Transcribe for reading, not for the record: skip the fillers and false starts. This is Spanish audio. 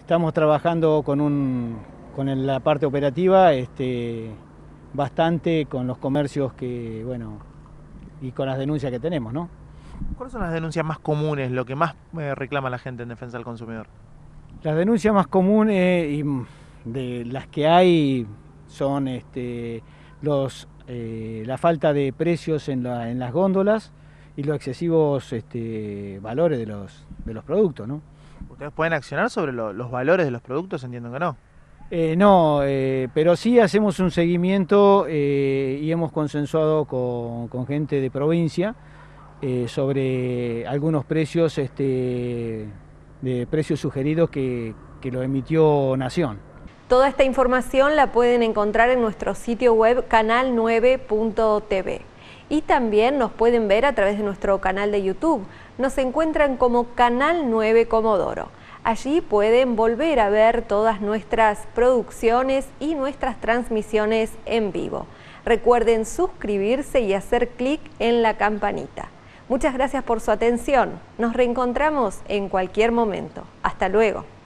Estamos trabajando con la parte operativa, bastante con los comercios que, bueno, y con las denuncias que tenemos, ¿no? ¿Cuáles son las denuncias más comunes, lo que más reclama la gente en defensa del consumidor? Las denuncias más comunes y de las que hay son la falta de precios en las góndolas y los excesivos valores de los productos, ¿no? ¿Ustedes pueden accionar sobre los valores de los productos? Entiendo que no. No, pero sí hacemos un seguimiento y hemos consensuado con gente de provincia sobre algunos precios, de precios sugeridos que lo emitió Nación. Toda esta información la pueden encontrar en nuestro sitio web canal9.tv y también nos pueden ver a través de nuestro canal de YouTube. Nos encuentran como Canal 9 Comodoro. Allí pueden volver a ver todas nuestras producciones y nuestras transmisiones en vivo. Recuerden suscribirse y hacer clic en la campanita. Muchas gracias por su atención. Nos reencontramos en cualquier momento. Hasta luego.